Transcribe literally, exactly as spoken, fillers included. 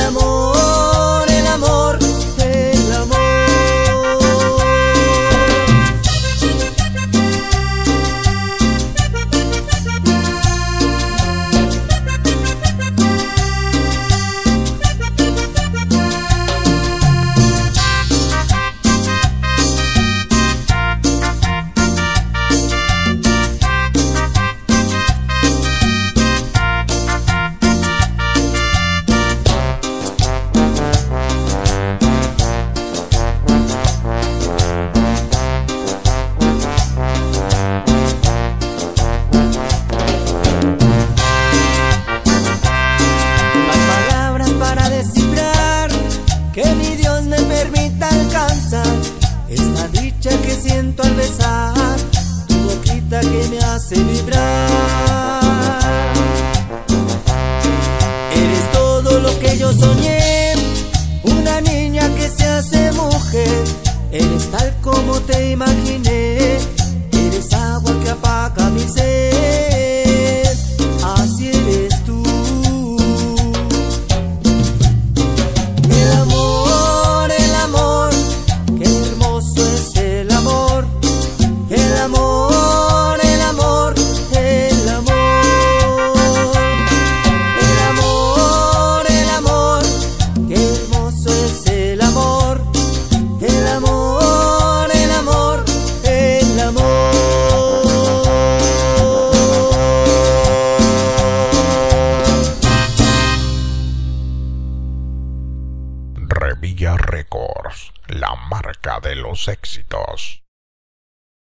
amor, el amor, el amor. Que mi Dios me permita alcanzar esta dicha que siento al besar tu boquita que me hace vibrar. Eres todo lo que yo soñé, una niña que se hace mujer. Eres tal como te imaginé, eres agua que apaga mi sed. Así eres tú. Revilla Records, la marca de los éxitos.